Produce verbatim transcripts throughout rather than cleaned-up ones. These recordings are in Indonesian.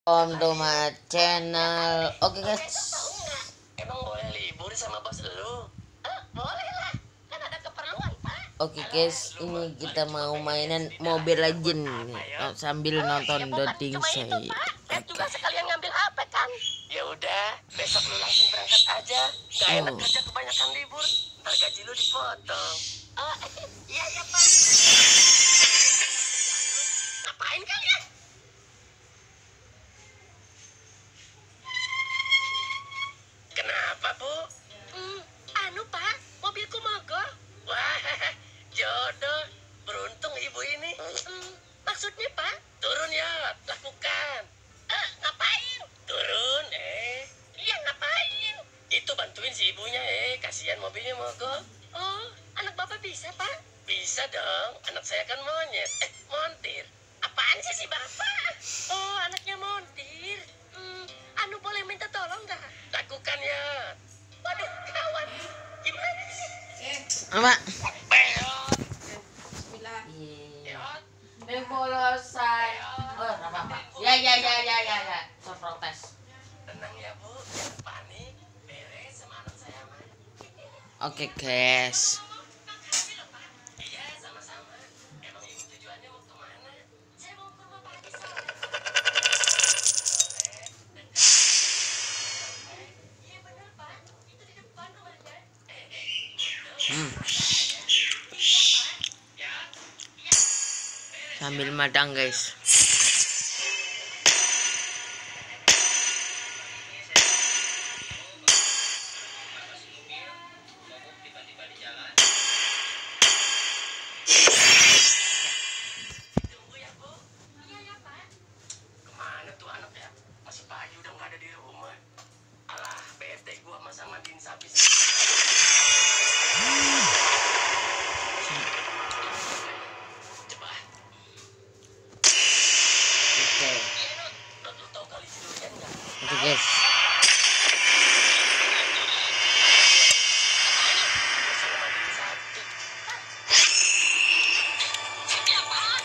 On to my channel. Oke okay, guys. Emang boleh libur sama bos lu? Eh, boleh lah. Kan ada keperluan, Pak. Oke okay, guys, ini kita mau mainan Mobile Legend oh, sambil nonton Doding saya. Saya juga sekalian ngambil H P kan. Ya udah, besok lu langsung berangkat aja. Gak enak Oh. kerja kebanyakan libur. Ntar gaji lu dipotong. Oh, iya ya Pak. Ngapain kalian? Kenapa, Bu? Hmm, anu, Pak, mobilku mogok. Wah, jodoh. Beruntung ibu ini. Hmm, maksudnya, Pak? Turun ya, lakukan. Eh, ngapain? Turun, eh. Iya, ngapain? Itu bantuin si ibunya, eh. Kasihan mobilnya mogok. Oh, anak Bapak bisa, Pak? Bisa dong. Anak saya kan monyet. Eh, montir. Apaan sih si Bapak? Oh, anaknya montir. Hmm, anu boleh minta tolong nggak? Lakukan ya. Waduh, kawan. Gimana sih? Apa? Beot. Bismillah. Beot. Pembolosan. Oh, apa apa? Ya ya ya ya ya ya. So protes. Tenang ya, Bu. Jangan panik. Beres sama anak saya, mah. Oke okay, guys. Iya, sama-sama. Emang ibu tujuannya mau kemana? Saya mau ke rumah Pak Haji. Iya benar, Pak. Itu di depan rumahnya. Hmm. Sambil madang guys. Tunggu ya, Bu. Iya ya, Pak. Kemana tuh anak ya? Masih pagi udah nggak ada di rumah. Alah, bete gua sama sama Din habis. Coba. Oke. Iya, Not. Not, lu tahu kali judulnya nggak? Oke okay, guys. Sama Din satu. Ini apaan?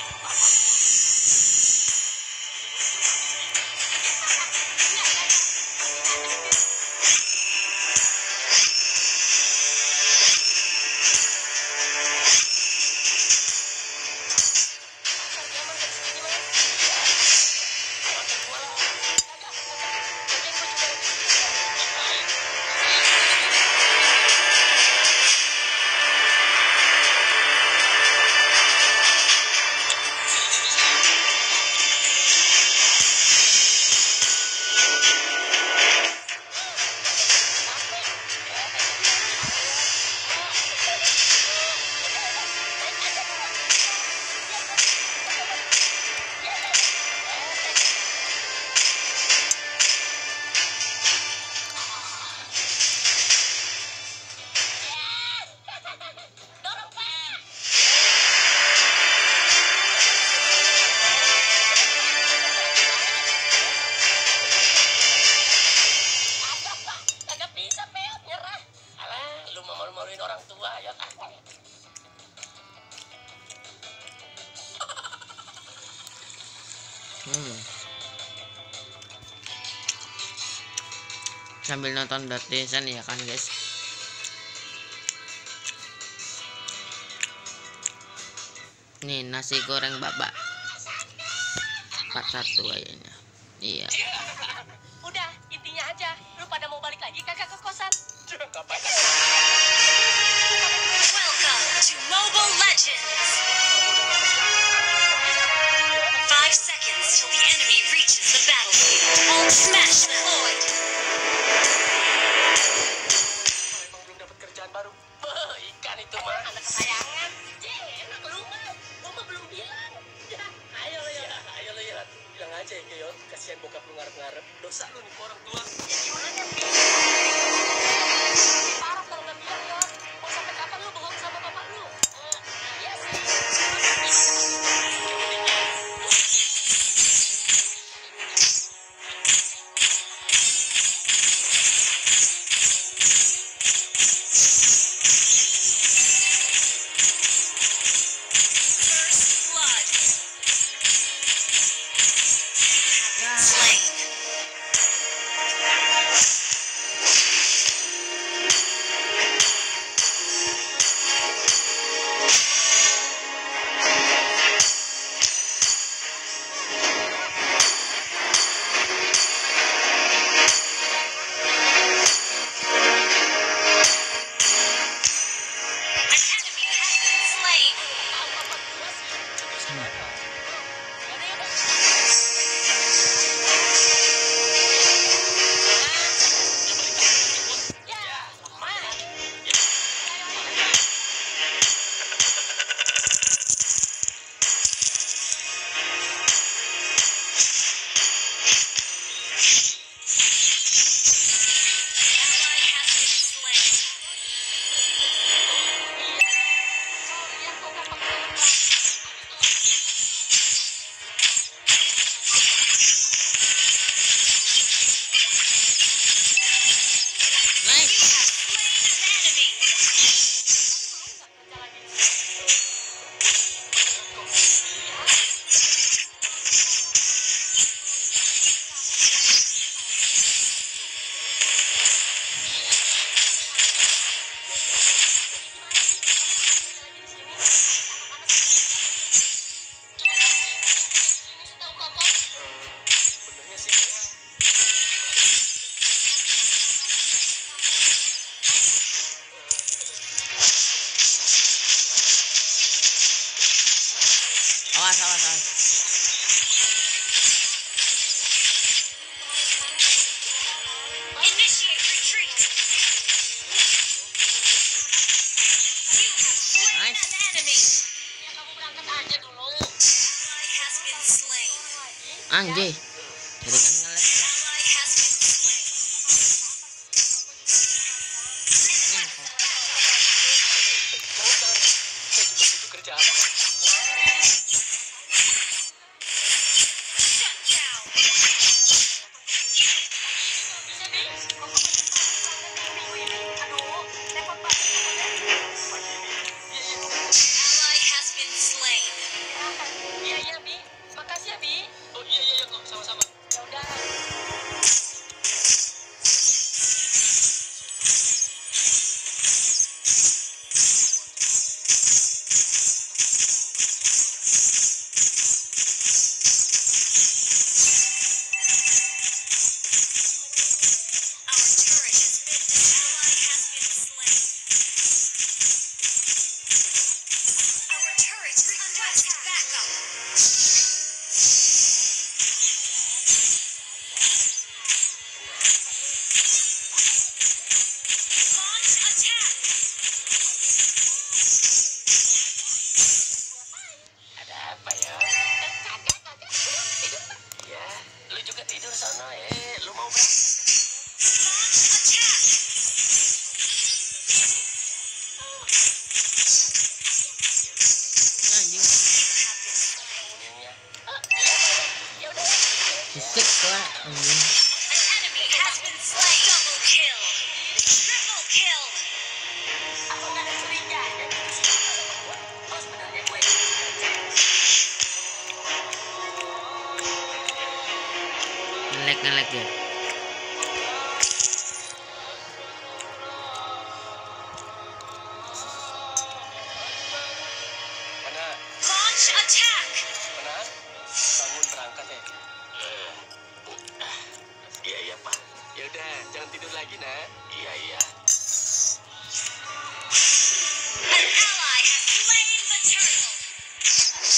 Dorong, Pak. Kagak, Pak. Kagak bisa, Peot. Nyerah. Alah, lu mau malu-maluin orang tua, ya. Hmm. Sambil nonton Doding ya kan guys. Nih nasi goreng babak empat satu kayaknya. Iya. Udah, intinya aja. Lu pada mau balik lagi kagak ke kosan? Ngapain? Welcome to Mobile Legends! Five seconds till the enemy reaches the battlefield. Ult smash deployed. Emang belum dapat kerjaan baru? Beuh, ikan itu mah. Anak kesayangan. Jeh, enak lu mah. Gua mah belum bilang. Ya, ayo lo ya. Ayo lo ya. Bilang aja ya, Yot. Kasihan bokap lu ngarep-ngarep. Dosa lu nih ke orang tua. Ya gimana, Pi? Parah kalau nggak bilang, Yot. Mau sampai kapan lu bohong sama bapak lu? Eh, iya sih. First blood. Anjay. Jaringan ngelag. Ally has been slain. Itu kerja apa? Shut down. Ally has been slain. Iya iya Bi, makasih ya Bi. Oh iya iya iya kok sama-sama. Ya udah. Our turret has been ally has been slain. Our turret requests backup. Launch attack. Ada apa ya? Iya, lu juga tidur sana eh. Lu mau berangkat? Launch attack. Anjing. Bunyinya. Ya udah. Fisik lah anjing. An enemy has been slain. Double kill. Triple kill. Apa nggak ada curiganya gitu sih? Oh sebenarnya gue. Ngelag ngelag ya. Mana? Launch attack. Mana? Bangun berangkat ya. Iya iya Pak. Ya udah, jangan tidur lagi nak. Iya iya. An ally has slain the turtle.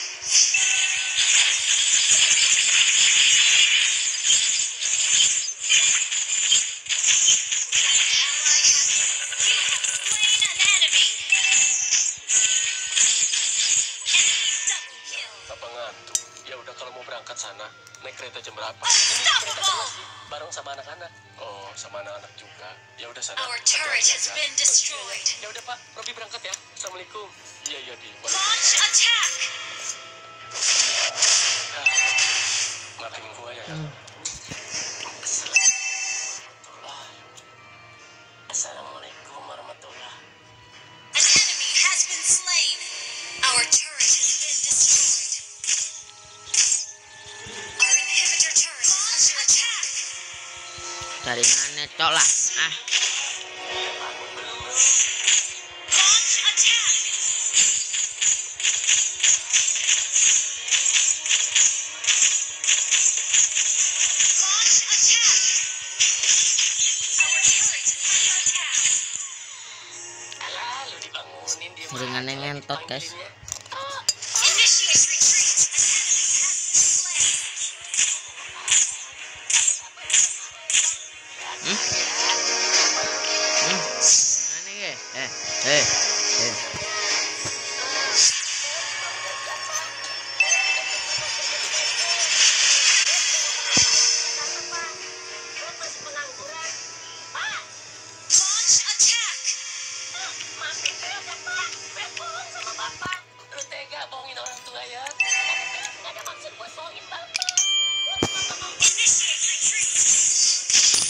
Ally has you have slain an enemy. Enemy double kill. Papa ngantuk. Ya udah kalau mau berangkat sana, naik kereta jam berapa? Ini kereta Unstoppable. kelas sih, bareng sama anak-anak. Oh, sama anak-anak juga. Ya udah sana. Our hati-hati turret has aja. been destroyed. Ya udah Pak, Robi berangkat ya. Assalamualaikum. Iya iya di. Launch attack. Maafin gua ya. Hmm. Assalamualaikum warahmatullah. An enemy has been slain. Our turret has been destroyed. Our inhibitor turret is under attack. Jaringannya cok lah. Ah. Launch attack. Launch attack. Our turret is under attack. Alah, lu dibangunin dia. Jaringannya ngentot guys. Initiate retreat. An enemy has been slain. Hmm? Hmm? Gimana ya? Eh, eh, eh. Launch attack. Maafin saya ya Pak, saya bohong sama Bapak. Lu tega bohongin orang tua ya? Gak ada maksud buat bohongin Bapak. Initiate retreat.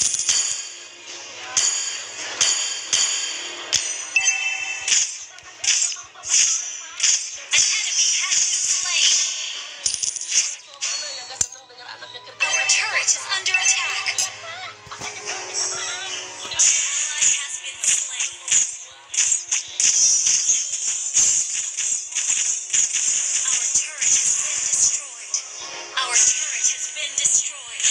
An enemy has been slain. Tua mana yang gak seneng denger anaknya kerja? Our turret is under attack. Udah. Ally has been slain. Our turret has been destroyed. Our turret has been destroyed.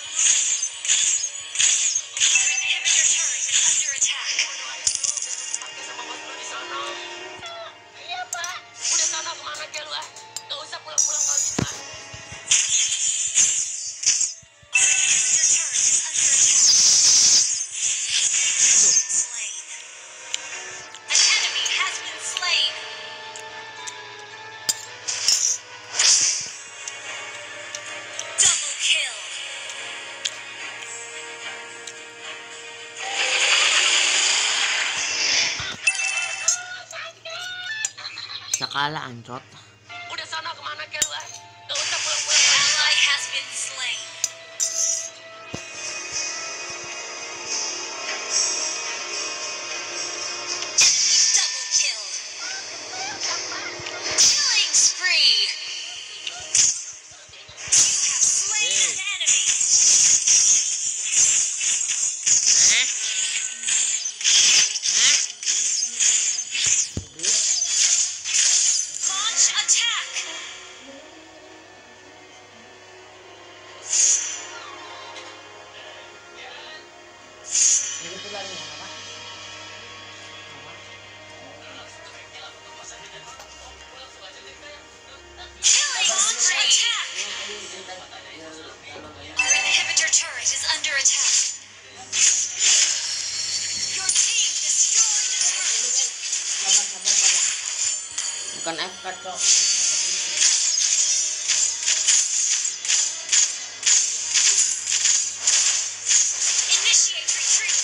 Our inhibitor turret is under attack. Pakai sama bos lu di sana. Iya Pak. Udah sana kemana aja lu ah? Gak usah pulang-pulang kalau gitu ah. Our inhibitor turret is under attack. Slain. An enemy has been slain. kalah ancot. Udah sana kemana ke lu? Gak usah pulang-pulang. Ally has been slain. Double kill. Killing spree. You have slain an enemy. Hah? Hah? Launch attack. Begitu lagi ya, Pak. Killing spree. Our inhibitor turret is under attack. Your team destroyed a turret. Sabar, sabar, sabar. Bukan F K, Cok. Initiate retreat.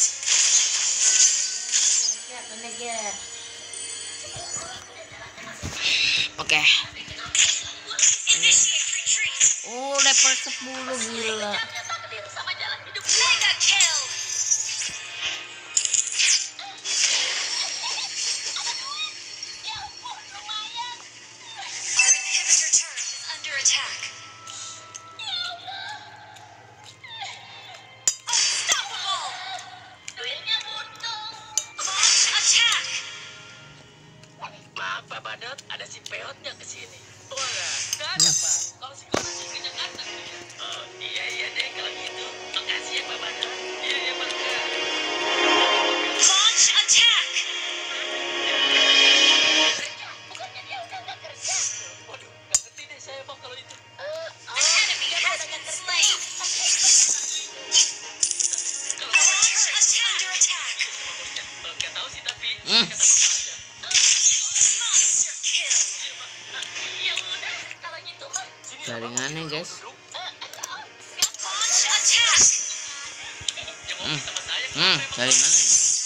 Ya, pendek ya. Oke. Initiate retreat. Oh, level sepuluh gila. Mega kill. Our inhibitor turret is under attack. Unstoppable. Launch attack. Maaf Pak Badut, ada si Peotnya kesini. Wah, gak ada Pak. Kalau si Kono sih ke Jakarta. Oh iya iya deh kalau gitu. Makasih ya Pak Badut. Iya iya Pak. Launch attack. Bukannya dia udah gak kerja? Waduh, gak ngerti deh saya Pak kalau itu. An enemy has been slain. Kalau Our turret is under attack. kalau nggak tahu sih tapi Hmm. kata Bapak aja. Monster kill. Ya udah, kalau gitu mah. Sini lah, Pak. Jaringannya, guys. Duduk. Launch attack. Ya ngopi sama saya. Hmm, jaringannya.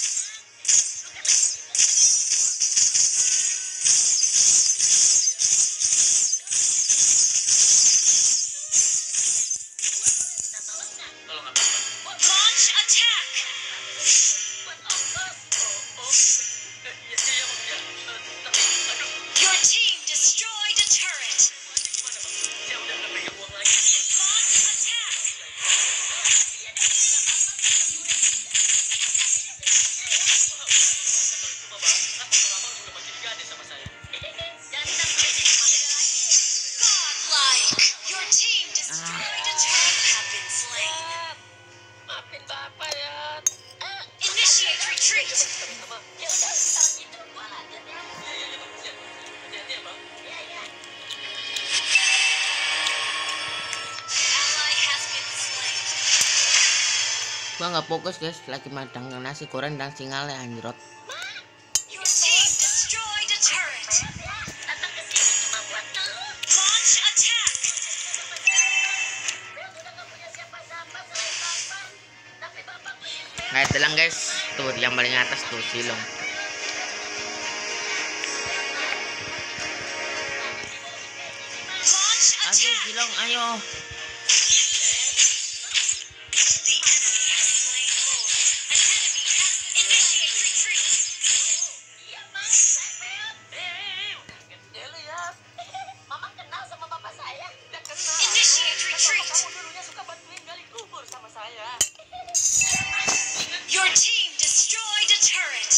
Kalau nggak apa-apa. Launch attack. Buat ongkos. Oh, oh. Eh, Iya, iya, Bang. Ya. Eh, Tapi, aduh. Your team destroyed a turret. Gimana, Bang? Saya udah nggak pegang uang lagi. Launch attack. Godlike. Your team destroyed a turret. Have been slain. Maafin Bapak ya. Initiate retreat. Sama. Ya udah, kalau gitu gua lanjut ya. Iya, iya, iya, Bang. Siap. Hati-hati ya, Bang. Iya, iya. Ally has been slain. Gua nggak fokus, guys. Lagi madang nasi goreng dan singalnya anjrot. Your team destroyed a turret. Datang ke sini cuma buat lu. Launch attack. Saya udah nggak punya siapa-siapa selain Bapak. Tapi Bapak punya Kayak telang, guys. Tuh yang paling atas tuh silong. Launch Ayo attack. silong, ayo. The enemy has slain Lord. An enemy has initiate retreat. Iya, Bang. Saya Peot. Eh, udah gede lu ya. Mama kenal sama bapak saya. Udah kenal. Initiate retreat. Kamu dulunya suka bantuin gali kubur sama saya. Your team destroyed a turret.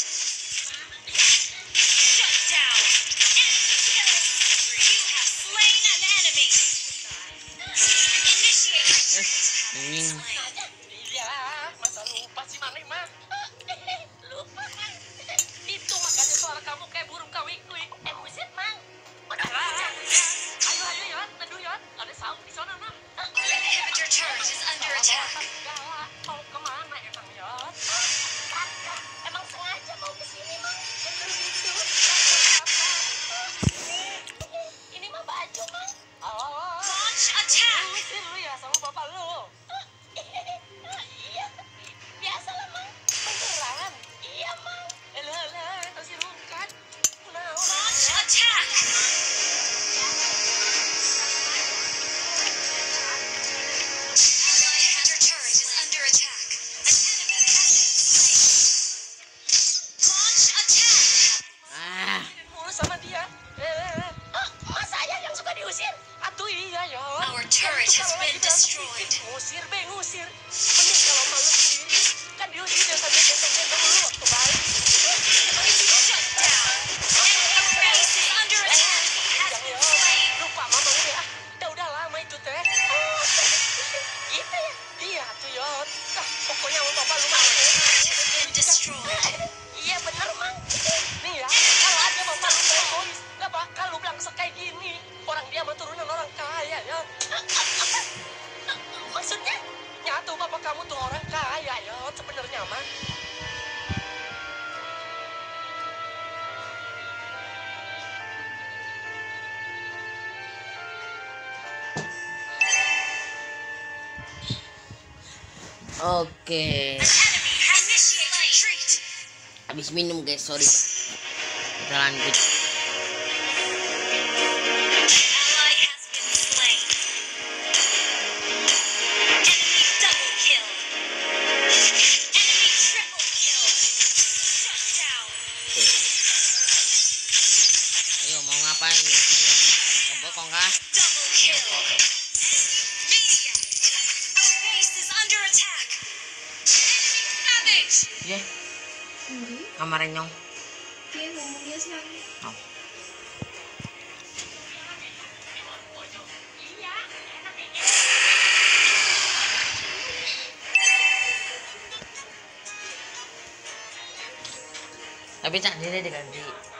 Shut down. Enemy kill. You have slain an enemy. Initiate retreat. Have been Hmm. slain. Iya, masa lupa sih Mane mah. Lupa, Mang. Itu makanya suara kamu kayak burung kawik-kawik. Eh, buset, Mang. Udah aja. Ayo, ayo, Yot. Teduh, Yot. Ada saung di sana, Mang. Our inhibitor turret is under attack. Galak. Mau kemana emang, Yot? Kagak. Emang sengaja mau kesini, Mang. Bener gitu. Ini mah baju, Mang. Oh. Launch attack. Usir lu ya sama bapak lu. Iya. Biasa lah, Mang. Beneran. Iya, Mang. Elah, elah. Tasir rungkat. Nah, Launch attack. ngusir be ngusir. Mending kalau malu sendiri kan diusir dia sambil gendong-gendong dulu waktu baik. Shut down. Enemy base is under attack. Has Jangan been ya, slain. lupa mamang ya. Udah udah lama itu teh. Oh, gitu ya. Iya tuh Yot. Ah, pokoknya sama bapak lu mah. Has been destroyed. Iya bener mang. Nih ya, kalau ada bapak lu egois, gak bakal lu bilang kayak gini. Orang dia mah turunan orang kaya ya. Maksudnya? Nyatu bapak kamu tuh orang kaya ya sebenarnya mah. Oke, Enemy has initiate retreat. habis minum guys, sorry Pak. Kita lanjut. Ally has been slain. Enemy double kill. Enemy triple kill. Shut down. Ayo mau ngapain nih? Ayo, bokong kah? Double kill. Media. Our base is under attack. Enemy savage. Ya, Hindi. kamarnya nyong. Kaya ngomongnya lagi. Oh. Tapi tak dia diganti.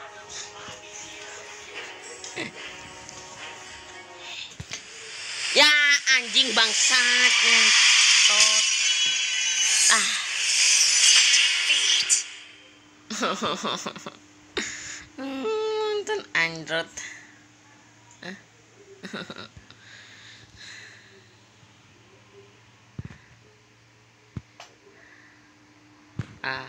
Ya anjing bangsat ngentot. Ah. Defeat. Nonton Android. Hah? Ah.